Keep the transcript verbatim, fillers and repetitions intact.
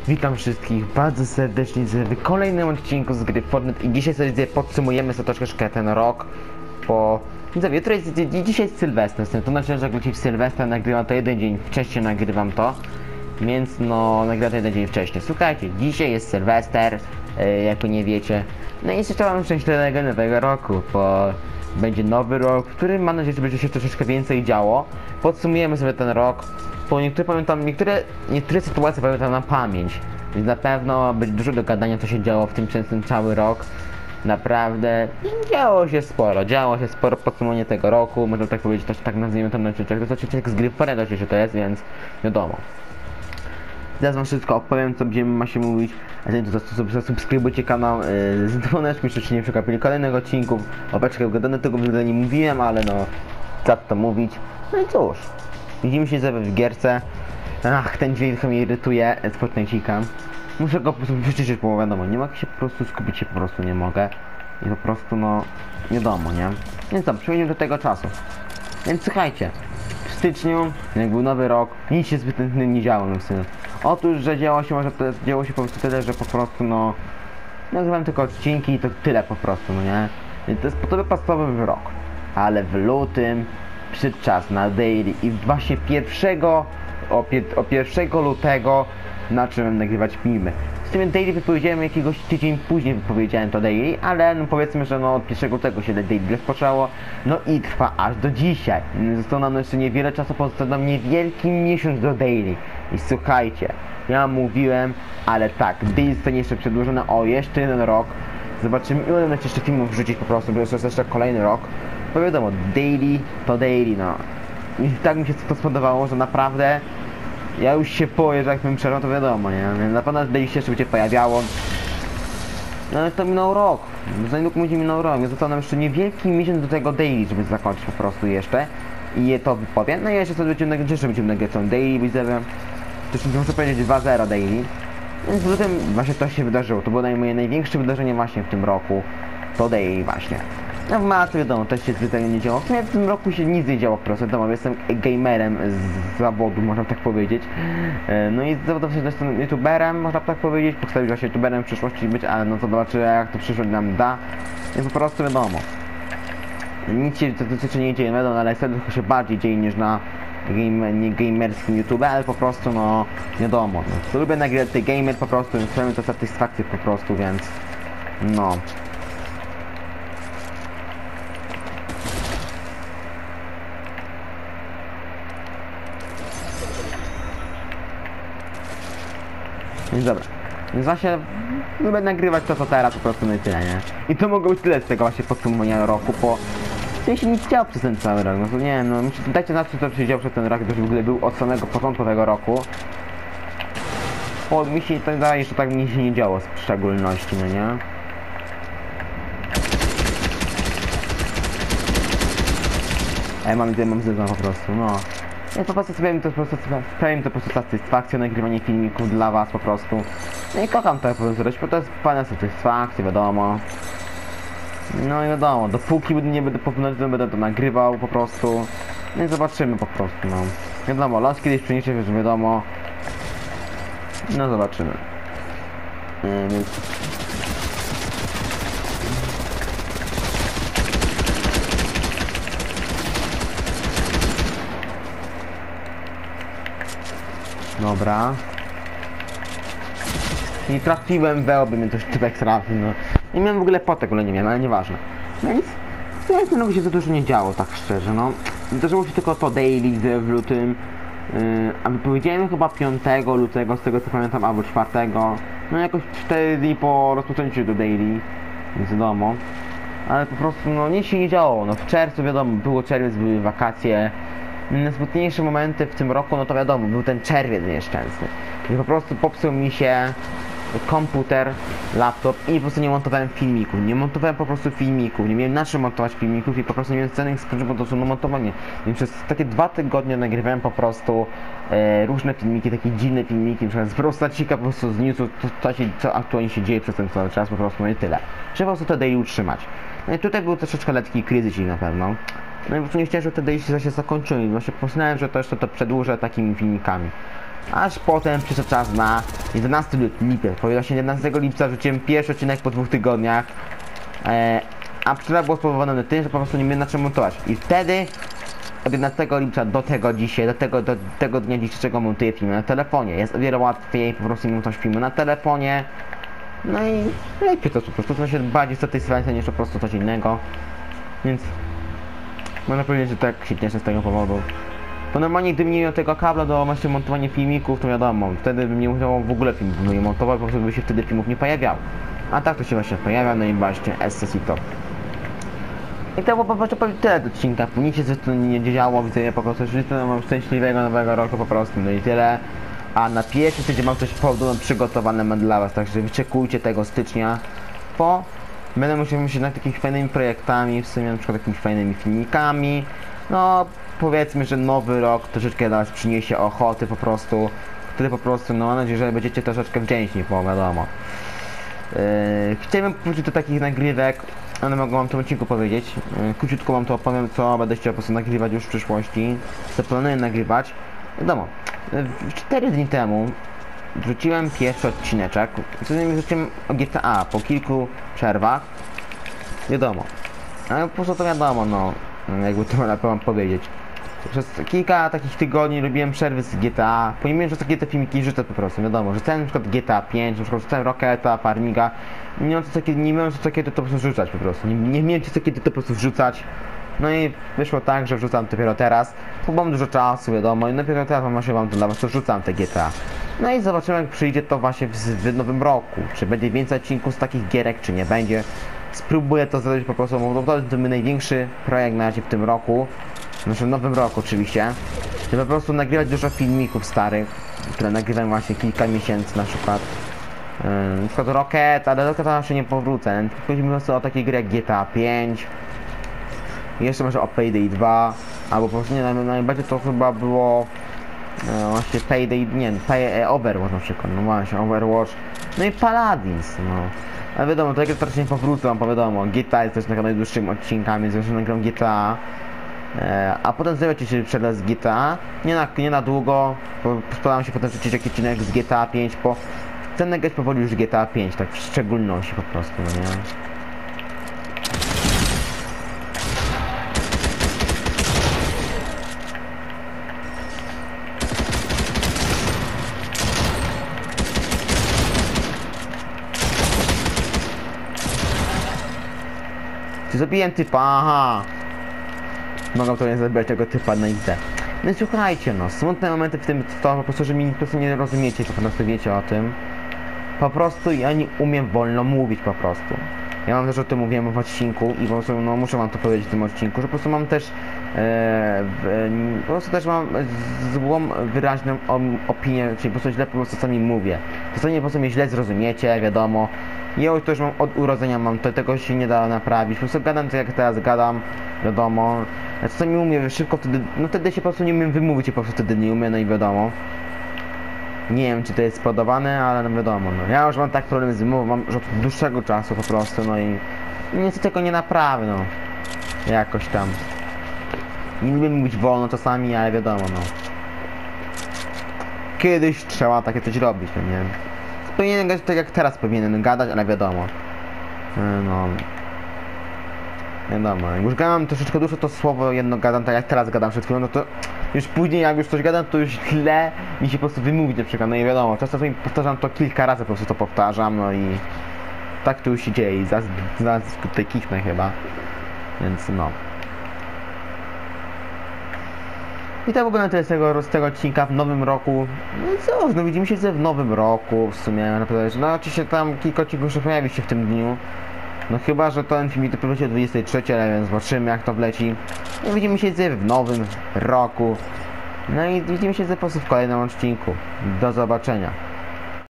Witam wszystkich bardzo serdecznie w kolejnym odcinku z gry Fortnite i dzisiaj sobie podsumujemy sobie troszeczkę ten rok, bo widzowie, jutro jest, dzisiaj jest Sylwester, to znaczy, że jak leci w Sylwestra nagrywam to jeden dzień wcześniej nagrywam to, więc no nagrywam to jeden dzień wcześniej. Słuchajcie, dzisiaj jest Sylwester, yy, jak nie wiecie, no i życzę wam szczęśliwego nowego roku, bo będzie nowy rok, w którym mam nadzieję, że będzie się troszeczkę więcej działo. Podsumujemy sobie ten rok. Bo niektóre pamiętam, niektóre, niektóre sytuacje pamiętam na pamięć. Więc na pewno będzie dużo do gadania, co się działo w tym przez ten cały rok. Naprawdę działo się sporo, działo się sporo podsumowanie tego roku. Można tak powiedzieć, to tak nazwijmy to na odcinek. To jest odcinek z gry Fortnite oczywiście to jest, więc wiadomo. Teraz wam wszystko opowiem, co będziemy ma się mówić. A zanim to zasubskrybujcie kanał yy, z dzwoneczkiem, żebyście nie przegapili kolejnych odcinków. Opeczkę gadane, tego w ogóle nie mówiłem, ale no, trzeba to mówić. No i cóż. Widzimy się w gierce. Ach, ten dźwięk mnie irytuje z Fortnite'ika. Muszę go po prostu wyciszyć, bo wiadomo, nie mogę się po prostu skupić, się po prostu nie mogę. I po prostu no, wiadomo, nie? Więc co, przechodzimy do tego czasu. Więc słuchajcie, w styczniu, jak był nowy rok, nic się zbyt nie działo, no w sumie. Otóż, że działo się, może to jest, działo się po prostu tyle, że po prostu no, nagrywam tylko odcinki i to tyle po prostu, no nie? Więc to jest po to podstawowy rok. Ale w lutym przyszedł czas na daily i właśnie pierwszego, o, pie, o pierwszego lutego zacząłem nagrywać filmy. Z tym daily wypowiedziałem jakiegoś tydzień później wypowiedziałem to daily, ale no powiedzmy, że no od pierwszego lutego się daily rozpoczęło, no i trwa aż do dzisiaj. Zostało nam jeszcze niewiele czasu, pozostał nam niewielki miesiąc do daily. I słuchajcie, ja mówiłem, ale tak, daily zostanie jeszcze przedłużone o jeszcze jeden rok. Zobaczymy, ile uda jeszcze filmów wrzucić po prostu, bo jest jeszcze kolejny rok. Bo wiadomo, daily to daily, no. I tak mi się to spodobało, że naprawdę ja już się boję, że jak bym przerwał, to wiadomo, nie? Na pewno daily się jeszcze będzie pojawiało. No ale to minął rok. Za niedługo będzie minął rok, więc został nam jeszcze niewielki miesiąc do tego daily, żeby zakończyć po prostu jeszcze. I je to wypowiem. No i jeszcze sobie będziemy nagrywać, jeszcze będziemy nagrywać daily, widzę. Też muszę powiedzieć dwa zero daily. Więc w lutym właśnie to się wydarzyło. To było moje największe wydarzenie właśnie w tym roku. To daily właśnie. No w marcu wiadomo, też się zwyczajnie nie działo. W sumie w tym roku się nic nie działo po prostu, wiadomo, jestem gamerem z zawodu, można tak powiedzieć. No i z zawodu jestem youtuberem, można tak powiedzieć, postanowiłem właśnie youtuberem w przyszłości być, ale no to zobaczymy jak to przyszłość nam da. I po prostu wiadomo. Nic się to nie dzieje, wiadomo, ale serducho się bardziej dzieje niż na game, nie gamerskim YouTube, ale po prostu no wiadomo. No, to lubię nagrywać tej gamer po prostu, więc sprawiam to satysfakcję po prostu, więc no. Więc dobra, więc właśnie lubię nagrywać to co teraz po prostu, no i tyle, nie? I to mogło być tyle z tego właśnie podsumowania roku, bo to się nic działo przez ten cały rok, no to nie wiem, no dajcie znać co się działo przez ten rok, gdyż w ogóle był od samego początku tego roku. Bo mi się tak daje, że tak mi się nie działo w szczególności, no nie? A ja mam, mam zezwolę po prostu, no. Ja po prostu sprawiam to po prostu, sprawiam to po prostu satysfakcję, nagrywanie filmików dla was po prostu. No i kocham to po prostu robić, bo to jest fajna satysfakcja, wiadomo. No i wiadomo, dopóki nie będę popularny, będę to nagrywał po prostu. No i zobaczymy po prostu, no. Wiadomo, los kiedyś przyniesie, już wiadomo. No zobaczymy. Yy, więc... Dobra. Nie trafiłem w oby mnie coś typek trafił, no. Nie miałem w ogóle potek, ale nie wiem, ale nieważne. No więc, ja w tym roku się za dużo nie działo, tak szczerze, no. Zdarzyło się tylko to daily w lutym. Yy, a wypowiedziałem chyba piątego lutego, z tego co pamiętam, albo czwartego. No jakoś cztery dni po rozpoczęciu do daily, więc wiadomo. Ale po prostu, no nic się nie działo, no w czerwcu wiadomo, było czerwiec, były wakacje. Najsmutniejsze momenty w tym roku, no to wiadomo, był ten czerwiec nieszczęsny. Kiedy po prostu popsuł mi się komputer, laptop i po prostu nie montowałem filmików. Nie montowałem po prostu filmików, nie miałem na czym montować filmików i po prostu nie miałem cennych sprzętów po prostu na montowanie. Więc przez takie dwa tygodnie nagrywałem po prostu e, różne filmiki, takie dziwne filmiki, na przykład z prostacika po prostu z newsu, co, co, się, co aktualnie się dzieje przez ten cały czas, po prostu no i tyle. Trzeba po prostu to daily utrzymać. No i tutaj był troszeczkę lekki kryzys na pewno. No i po prostu nie chciałem, żeby te daily się zakończyły. Właśnie postanowiłem, że to jeszcze to przedłużę takimi filmikami. Aż potem przyszedł czas na jedenastego lipca. Właśnie jedenastego lipca wrzuciłem pierwszy odcinek po dwóch tygodniach. E, a przerwa było spowodowane tym, że po prostu nie miałem na czym montować. I wtedy od jedenastego lipca do tego dzisiaj, do tego, do tego dnia dzisiejszego montuję filmy na telefonie. Jest o wiele łatwiej po prostu montować filmy na telefonie. No i lepiej to po prostu, to się bardziej satysfakcja niż po prostu coś innego. Więc można powiedzieć, że tak się cieszę z tego powodu. Bo normalnie gdybym nie miał tego kabla do właśnie montowania filmików, to wiadomo, wtedy bym nie musiał w ogóle filmów nie montować, po prostu by się wtedy filmów nie pojawiało. A tak to się właśnie pojawia, no i właśnie S S i to. I to było po prostu tyle do odcinka, nic się zresztą nie działo, widzę, ja po prostu życzę mam szczęśliwego nowego roku po prostu, no i tyle. A na pierwszy tydzień mam coś podobno przygotowane mam dla was, także wyczekujcie tego stycznia, bo będę musiał myśleć nad takimi fajnymi projektami, w sumie na przykład takimi fajnymi filmikami. No powiedzmy, że nowy rok troszeczkę dla was przyniesie ochoty po prostu, który po prostu, no mam nadzieję, że będziecie troszeczkę wdzięczni, bo wiadomo. Yy, chciałbym wrócić do takich nagrywek, ale mogę wam w tym odcinku powiedzieć. Yy, króciutko wam to opowiem, co będę chciał po prostu nagrywać już w przyszłości, co planuję nagrywać. Wiadomo, yy, cztery dni temu wrzuciłem pierwszy odcineczek, co z nim wrzuciłem o G T A po kilku przerwach. Wiadomo, ale po prostu to wiadomo, no, jakby to mam powiedzieć. Przez kilka takich tygodni robiłem przerwy z G T A, pomimo, że takie te filmiki rzucę po prostu, wiadomo, że ten na przykład G T A pięć, na przykład rzucałem Rocketa, Farmiga, nie miałem co takie, nie miałem co takiego to po prostu rzucać po prostu, nie, nie miałem co takiego to po prostu wrzucać. No i wyszło tak, że wrzucam dopiero teraz, bo mam dużo czasu, wiadomo, i dopiero teraz mam właśnie wam to dla was, to wrzucam te G T A. No i zobaczymy, jak przyjdzie to właśnie w, w nowym roku, czy będzie więcej odcinków z takich gierek, czy nie będzie. Spróbuję to zrobić po prostu, bo to jest mój największy projekt na razie w tym roku. Znaczy w nowym roku oczywiście, żeby po prostu nagrywać dużo filmików starych, które nagrywam właśnie kilka miesięcy na przykład. Yy, na przykład Rocket, ale Rocket jeszcze nie powrócę. Chodzi po prostu o takie gry jak G T A pięć, jeszcze może o Payday dwa, albo po prostu nie, najbardziej to chyba było yy, właśnie Payday, nie, pay, e, Overwatch na przykład, no właśnie, Overwatch, no i Paladins, no. Ale wiadomo, to jak też nie powrócę, bo wiadomo, G T A jest też najdłuższymi odcinkami, zresztą nagram G T A. A potem zrobicie się przerwę z G T A, nie na, nie na długo, bo postaram się potem wrzucić jakiś odcinek z G T A pięć, bo chcę nagrać powoli już G T A pięć, tak w szczególności po prostu, no nie? Czy zabiłem typa? Aha! Mogę to nie zabrać tego typa na I T. No i słuchajcie, no, smutne momenty w tym to po prostu, że mi po prostu nie rozumiecie, po prostu wiecie o tym. Po prostu ja nie umiem wolno mówić po prostu. Ja mam też o tym mówiłem w odcinku i po prostu no, muszę wam to powiedzieć w tym odcinku, że po prostu mam też e, w, e, po prostu też mam złą, wyraźną opinię, czyli po prostu źle po prostu czasami mówię. Czasami po prostu mnie źle zrozumiecie, wiadomo. Ja już też mam od urodzenia, mam to, tego się nie da naprawić, po prostu gadam tak jak teraz gadam, wiadomo. Ja czasami umiem szybko wtedy, no wtedy się po prostu nie umiem wymówić, po prostu wtedy nie umiem, no i wiadomo. Nie wiem, czy to jest spodowane, ale no wiadomo, no. Ja już mam tak problem z wymową, mam już od dłuższego czasu po prostu, no i niestety tego nie naprawię, no. Jakoś tam. Nie lubię mówić wolno czasami, ale wiadomo, no. Kiedyś trzeba takie coś robić, no nie. Powinienem gadać tak jak teraz powinienem gadać, ale wiadomo. No. Wiadomo, jak już gadam troszeczkę dużo to słowo jedno gadam tak jak teraz gadam przed chwilą, no to już później jak już coś gadam, to już źle mi się po prostu wymówić na przykład, no i wiadomo, czasami powtarzam to kilka razy, po prostu to powtarzam, no i tak to już się dzieje i zaraz, zaraz tutaj kichnę chyba, więc no. I to w ogóle tyle z tego, z tego odcinka w nowym roku. No i cóż, no widzimy się w nowym roku w sumie, naprawdę, no oczywiście tam kilka odcinków jeszcze pojawi się w tym dniu. No chyba, że ten filmik dopiero wleci o dwudziestej trzeciej, ale więc zobaczymy jak to wleci. No widzimy się w nowym roku. No i widzimy się po prostu w kolejnym odcinku. Do zobaczenia.